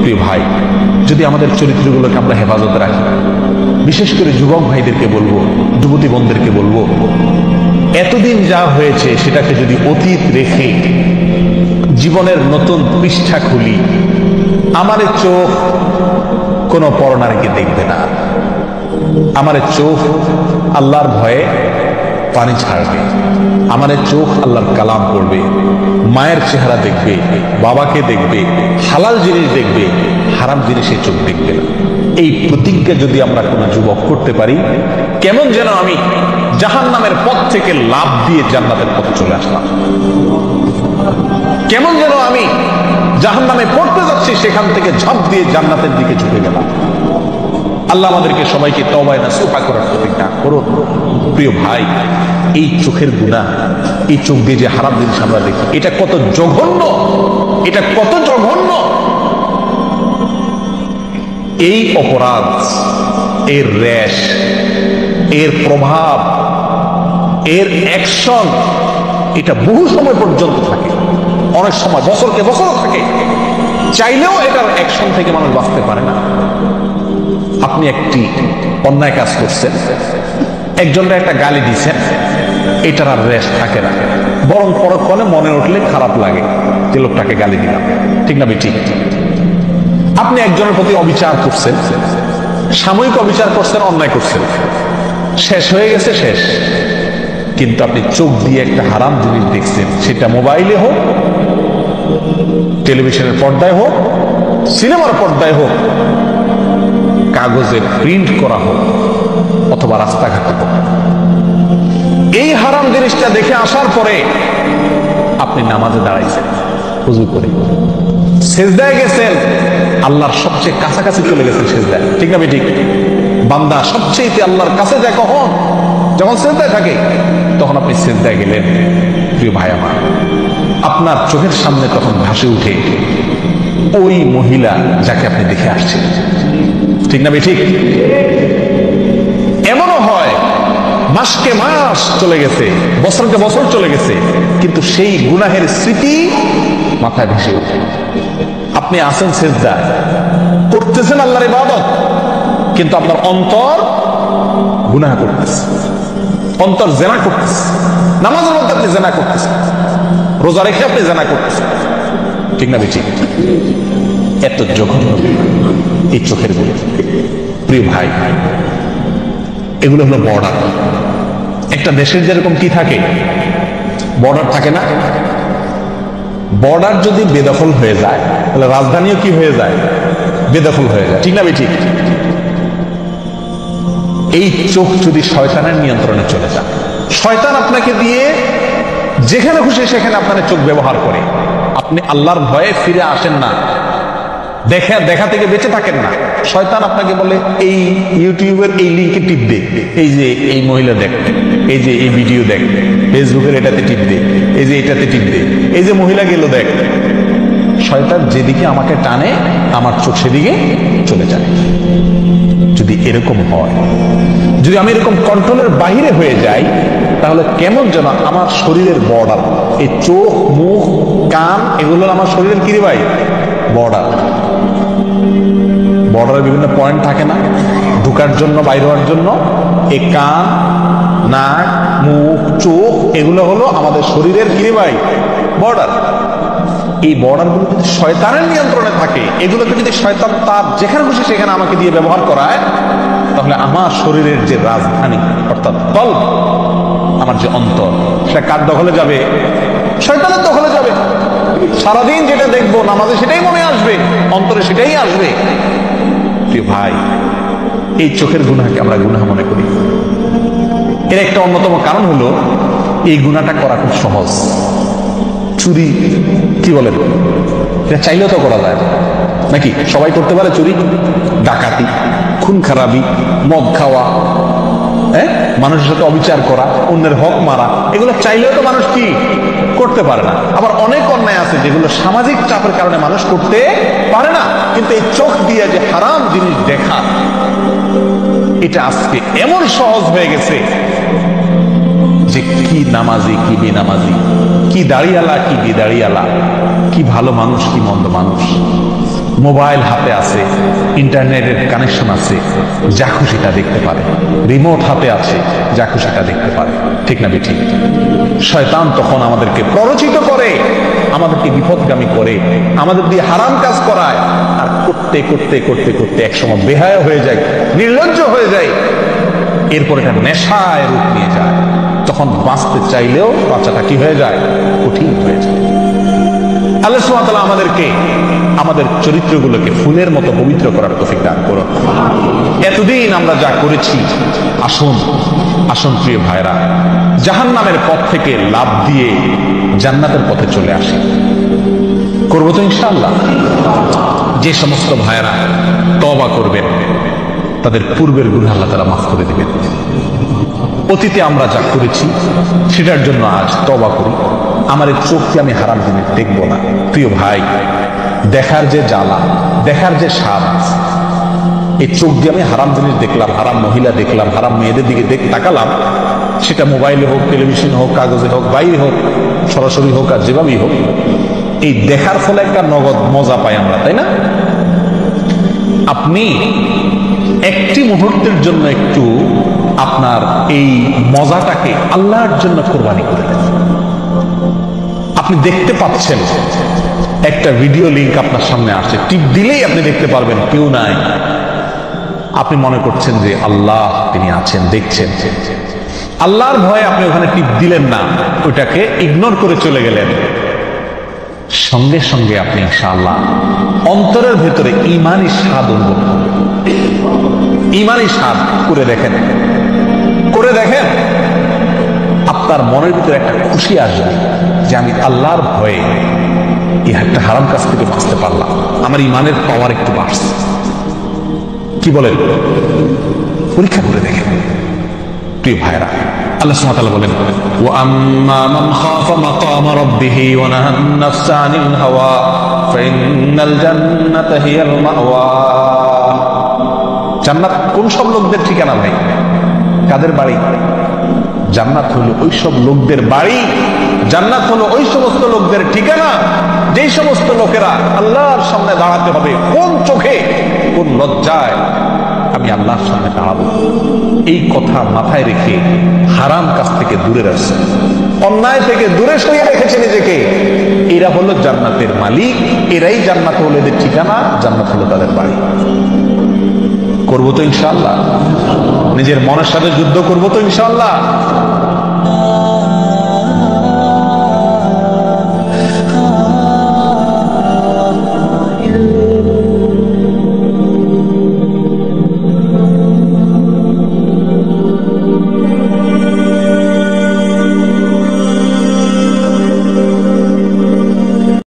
প্রিয় ভাই, যদি আমাদের চরিত্রগুলোকে আমরা হেফাজতে রাখি, বিশেষ করে যুবক ভাইদেরকে বলবো, যুবতী বোনদেরকে বলবো, এতদিন যা হয়েছে সেটাকে যদি অতীত রেখে জীবনের নতুন পৃষ্ঠা খুলি, আমার চোখ কোনো পরনারীকে দেখবে না, আমার চোখ আল্লাহর ভয়ে পানি ছাড়বে, আমার চোখ আল্লাহর কালাম পড়বে, মায়ের চেহারা দেখবে, বাবাকে দেখবে, হালাল জিনিস দেখবে, হারাম জিনিসে চোখ দেখবে না। এই প্রতিজ্ঞা যদি আমরা কোনো যুবক করতে পারি, কেমন যেন আমি জাহান্নামের পথ থেকে লাফ দিয়ে জান্নাতের পথে চলে আসলাম, কেমন যেন আমি জাহান্নামে পড়তে যাচ্ছি সেখান থেকে ঝাঁপ দিয়ে জান্নাতের দিকে ঝুঁকে গেলাম। আল্লাহ আমাদেরকে সবাইকে তওবায়ে নাসুহা করার তৌফিক দান করুন। প্রিয় ভাই, এই চোখের গুনাহ, এই চোখ দিয়ে যে হারাম জিনিস আমরা দেখি, এটা কত জঘন্য, এটা কত জঘন্য। এই অপরাধ, এর রেশ, এর প্রভাব, এর অ্যাকশন, এটা বহু সময় পর্যন্ত থাকে, অনেক সময় বছরকে বছর থাকে, চাইলেও এটার অ্যাকশন থেকে মানুষ বাঁচতে পারে না। আপনি একটি অন্যায় কাজ করছেন, একজনের একটা গালি দিচ্ছেন, এটার আর রেশ থাকে না, বরং পরক্ষণে মনে উঠলে খারাপ লাগে যে লোকটাকে গালি দিলাম, ঠিক না ঠিক? আপনি একজনের প্রতি অবিচার করছেন, সাময়িক অবিচার করছেন, অন্যায় করছেন, শেষ হয়ে গেছে, শেষ। কিন্তু আপনি চোখ দিয়ে একটা হারাম জিনিস দেখছেন, সেটা মোবাইলে হোক, টেলিভিশনের পর্দায় হোক, সিনেমার পর্দায় হোক, কাগজে প্রিন্ট করা হোক, অথবা রাস্তাঘাটে হোক, এই হারাম জিনিসটা দেখে আসার পরে আপনি নামাজে দাঁড়াইছেন, ওযু করে সিজদায় গেছেন, আল্লাহর সবচেয়ে কাছাকাছি চলে গেছেন সিজদায়, ঠিক না ঠিক? বান্দা সবচেয়ে আল্লাহর কাছে যায় কখন? যখন সিজদায় থাকে, তখন আপনি সিজদায় গেলেন। প্রিয় ভাই আমার, আপনার চোখের সামনে তখন ভাসে উঠে ওই মহিলা যাকে আপনি দেখে আসছেন, ঠিক না ঠিক? এমনও হয় মাসকে মাস চলে গেছে, বছরকে বছর চলে গেছে, কিন্তু সেই গুনাহের স্মৃতি মাথায় ভেসে ওঠে। আপনি আছেন সিজদায়, করতেছেন আল্লাহর ইবাদত, কিন্তু আপনার অন্তর গুনাহ করতেছে, অন্তর জেনা করতেছে, নামাজের মধ্যে আপনি জেনা করতেছেন, রোজা রেখে আপনি জেনা করতেছেন, ঠিক না ঠিক? এত জঘন্য এই চোখের গুনাহ। প্রিয় ভাই, এগুলো হলো বর্ডার। একটা দেশের যেরকম কি থাকে, বর্ডার থাকে না? বর্ডার যদি বেদখল হয়ে যায়, তাহলে রাজধানীও কি হয়ে যায়? বেদখল হয়ে যায়, ঠিক না ঠিক? এই চোখ যদি শয়তানের নিয়ন্ত্রণে চলে যায়, শয়তান আপনাকে দিয়ে যেখানে খুশি সেখানে আপনার চোখ ব্যবহার করে, আপনি আল্লাহর ভয়ে ফিরে আসেন না, দেখা থেকে বেঁচে থাকেন না। শয়তান আপনাকে বলে এই ইউটিউবের এই লিঙ্কে টিপ দে, এই যে এই মহিলা দেখ, এই যে এই ভিডিও দেখ, ফেসবুকের এটাতে টিপ দে, এই যে এটাতে টিপ দে, এই যে মহিলা গেল দেখ। শয়তান যেদিকে আমাকে টানে, আমার চোখ সেদিকে চলে যায়। যদি এরকম হয়, যদি আমি এরকম কন্ট্রোলের বাহিরে হয়ে যাই, তাহলে কেমন যেন আমার শরীরের বর্ডার, এই চোখ, মুখ, কান, এগুলো আমার শরীরের কি রে ভাই? বর্ডার। বর্ডারের বিভিন্ন পয়েন্ট থাকে না, ঢুকার জন্য, বাইরে হওয়ার জন্য। এই কান, নাক, মুখ, চোখ, এগুলো হলো আমাদের শরীরের কি রে ভাই? বর্ডার। এই বর্ডারগুলো যদি শয়তানের নিয়ন্ত্রণে থাকে, এগুলোকে যদি শয়তান তার যেখানে খুশি সেখানে আমাকে দিয়ে ব্যবহার করায়, তাহলে আমার শরীরের যে রাজধানী, অর্থাৎ কলব, আমার যে অন্তর, সেটা কার দখলে যাবে? শয়তানের দখলে যাবে। সারাদিন যেটা দেখবো নামাজে সেটাই মনে আসবে, অন্তরে সেটাই আসবে। প্রিয় ভাই, এই চোখের গুনাহকে আমরা গুনাহ মনে করি। এর একটা অন্যতম কারণ হলো এই গুনাহটা করা খুব সহজ। চুরি, কি বলেন, এটা চাইলেও তো করা যায় নাকি? সবাই করতে পারে চুরি, ডাকাতি, খুন খারাপি, মদ খাওয়া, মানুষের সাথে অবিচার করা, অন্যের হক মারা, এগুলো চাইলেও তো মানুষ কি করতে পারে না। আবার অনেক অন্যায় আছে যেগুলো সামাজিক চাপের কারণে মানুষ করতে পারে না। কিন্তু এই চোখ দিয়ে যে হারাম জিনিস দেখা, এটা আজকে এমন সহজ হয়ে গেছে যে কি নামাজি, কি বেনামাজি, কি দাড়িয়ালা, কি বেদাড়িয়ালা, কি ভালো মানুষ, কি মন্দ মানুষ, মোবাইল হাতে আছে, ইন্টারনেটের কানেকশন আছে, যা খুশি তা দেখতে পারে। রিমোট হাতে আছে, যা খুশি তা দেখতে পারে। ঠিক না ঠিক? শয়তান তখন আমাদেরকে প্ররোচিত করে, আমাদেরকে বিপদগামী করে, আমাদের দিয়ে হারাম কাজ করায়। আর করতে করতে করতে করতে একসময় বেহায়া হয়ে যায়, নির্লজ্জ হয়ে যায়, এরপর এটা নেশায় রূপ নিয়ে যায়। তখন বাঁচতে চাইলেও বাঁচাটা কি হয়ে যায়? কঠিন হয়ে যায়। আল্লাহ সুবহানাহু ওয়া তাআলা আমাদেরকে আমাদের চরিত্রগুলোকে ফুলের মতো পবিত্র করার তৌফিক দান করুন। এতদিন আমরা যা করেছি, আসুন আসুন প্রিয় ভাইরা, জাহান্নামের পথ থেকে লাভ দিয়ে জান্নাতের পথে চলে আসি। করবো তো ইনশাআল্লাহ? যে সমস্ত ভাইরা তওবা করবেন, তাদের পূর্বের গুনাহ আল্লাহ তাআলা মাফ করে দিবেন। অতীতে আমরা যা করেছি সেটার জন্য আজ তওবা করি। আমার এই চোখকে আমি হারাম জিনিস দেখবো না। প্রিয় ভাই, দেখার যে জ্বালা, দেখার যে স্বাদ, এই চোখ দিয়ে আমি হারাম জিনিস দেখলাম, হারাম মহিলা দেখলাম, হারাম মেয়েদের দিকে তাকালাম, সেটা মোবাইলে হোক, টেলিভিশনে হোক, কাগজে হোক, বাইরে হোক, সরাসরি হোক, আর যেভাবেই হোক, এই দেখার ফলে একটা নগদ মজা পাই আমরা, তাই না? আপনি একটি মুহূর্তের জন্য একটু আপনার এই মজাটাকে আল্লাহর জন্য কোরবানি করে দেন। আপনি দেখতে পাচ্ছেন একটা ভিডিও লিংক আপনার সামনে আসছে, টিপ দিলেই আপনি দেখতে পারবেন কেউ নাই। আপনি মনে করছেন যে আল্লাহ তিনি আছেন, দেখছেন। আল্লাহর ভয়ে আপনি ওখানে টিপ দিলেন না, ওইটাকে ইগনোর করে চলে গেলেন। সঙ্গে সঙ্গে আপনি ইনশাআল্লাহ অন্তরের ভেতরে ঈমানি স্বাদ অনুভব করবেন। ঈমানি স্বাদ করে দেখেন, করে দেখেন, আপনার মনের ভিতরে একটা খুশি আসবে যে আমি আল্লাহর ভয়ে এই একটা হারাম কাজ থেকে বাঁচতে পারলাম, আমার ঈমানের পাওয়ার একটু বাড়ছে। কি বলেন? পরীক্ষা করে দেখেন প্রিয় ভাইরা। আল্লাহ সুবহানাহু ওয়া তাআলা বলেন, ওয়া আম্মা মান খাফা মাকাম রাব্বিহি ওয়া নাহান নাফসা আনিল হাওয়া ফাইন্নাল জান্নাতা হিয়াল মাওয়া। জান্নাত কোন সব লোকদের ঠিকানা ভাই? কাদের বাড়ি? জান্নাত হলো ওই সব লোকদের বাড়ি, জান্নাত হলো ওই সমস্ত লোকদের ঠিকানা যেই সমস্ত লোকেরা আল্লাহর সামনে দাঁড়াতে হবে। কোন চোখে, কোন লজ্জায় আমি আল্লাহর সামনে দাঁড়াবো, এই কথা মাথায় রেখে হারাম কাজ থেকে দূরে রাখছে, অন্যায় থেকে দূরে সরিয়ে রেখেছে নিজেকে, এরা হলো জান্নাতের মালিক, এরাই জান্নাত হলো এদের ঠিকানা, জান্নাত হলো তাদের বাড়ি। করবো তো ইনশাআল্লাহ? নিজের মনের সাথে যুদ্ধ করবো তো ইনশাআল্লাহ?